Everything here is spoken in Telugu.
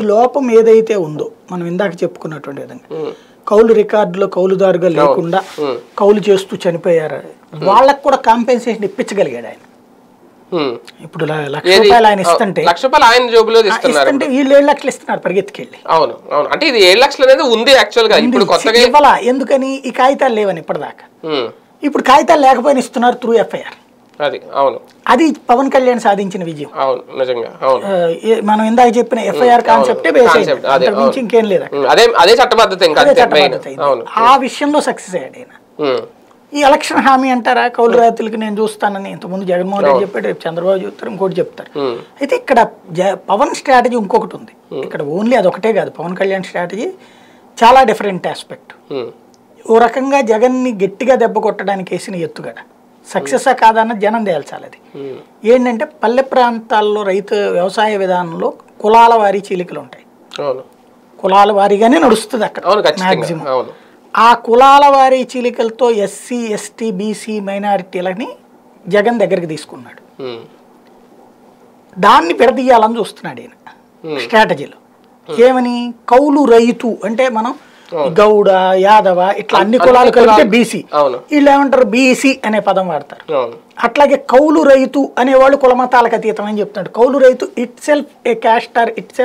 లోపం ఏదైతే ఉందో మనం ఇందాక చెప్పుకున్నటువంటి విధంగా కౌలు రికార్డులో కౌలుదారుగా లేకుండా కౌలు చేస్తూ చనిపోయారు వాళ్ళకు కూడా కాంపెన్సేషన్ ఇప్పించగలిగాడు ఆయన. ఇప్పుడు ₹1,00,000 ఆయన ఇస్తుంటే ₹1,00,000 ఆయన జోబులో ఇస్తుంటే వీళ్ళు 7 లక్షలు ఇస్తున్నారు పరిగెత్తుకెళ్ళి. అవును అవును, అంటే ఇది 7 లక్షలు అనేది ఉంది యాక్చువల్ గా, ఇప్పుడు కొత్తగా ఇవ్వాలా ఎందుకని ఈ కాగితాలు లేవని ఇప్పటిదాకా. ఇప్పుడు కాగితాలు లేకపోయినా ఇస్తున్నారు త్రూ ఎఫ్ఐఆర్. అది అవును, అది పవన్ కళ్యాణ్ సాధించిన విజయం. అవును నిజంగా. అవును, మనం ఇందాక చెప్పిన ఎఫ్ఐఆర్ కాన్సెప్టే బేస్, ఇంకేం లేదు. అదే చట్టబద్ధత. ఆ విషయంలో సక్సెస్ అయ్యాడు ఆయన. ఈ ఎలక్షన్ హామీ అంటారా కౌలు రైతులకి నేను చూస్తానని ఇంతకుముందు జగన్మోహన్ రెడ్డి చెప్పాడు, రేపు చంద్రబాబు చెప్తారు, ఇంకోటి చెప్తారు. అయితే ఇక్కడ పవన్ స్ట్రాటజీ ఇంకొకటి ఉంది. ఇక్కడ ఓన్లీ అదొకటే కాదు, పవన్ కళ్యాణ్ స్ట్రాటజీ చాలా డిఫరెంట్ ఆస్పెక్ట్. ఓ రకంగా జగన్ని గట్టిగా దెబ్బ కొట్టడానికి వేసిన ఎత్తుగడ సక్సెస్ కాదన్న జనం తేల్చాలి. అది ఏంటంటే పల్లె ప్రాంతాల్లో రైతు వ్యవసాయ విధానంలో కులాల వారీ చీలికలు ఉంటాయి, కులాల వారీగానే నడుస్తుంది అక్కడ మ్యాక్సిమం. ఆ కులాల వారీ చీలికలతో ఎస్సీ ఎస్టీ బీసీ మైనారిటీలని జగన్ దగ్గరికి తీసుకున్నాడు. దాన్ని విడదీయాలని చూస్తున్నాడు ఈయన స్ట్రాటజీలో. ఏమని కౌలు రైతు అంటే మనం గౌడ యాదవ ఇట్లా అన్ని కులాలు కలిపితే బీసీ, వీళ్ళు ఏమంటారు బీసీ అనే పదం వాడతారు. అట్లాగే కౌలు రైతు అనేవాళ్ళు కులమతాలకు అతీతం అని చెప్తున్నాడు. కౌలు రైతు itself a caste or it self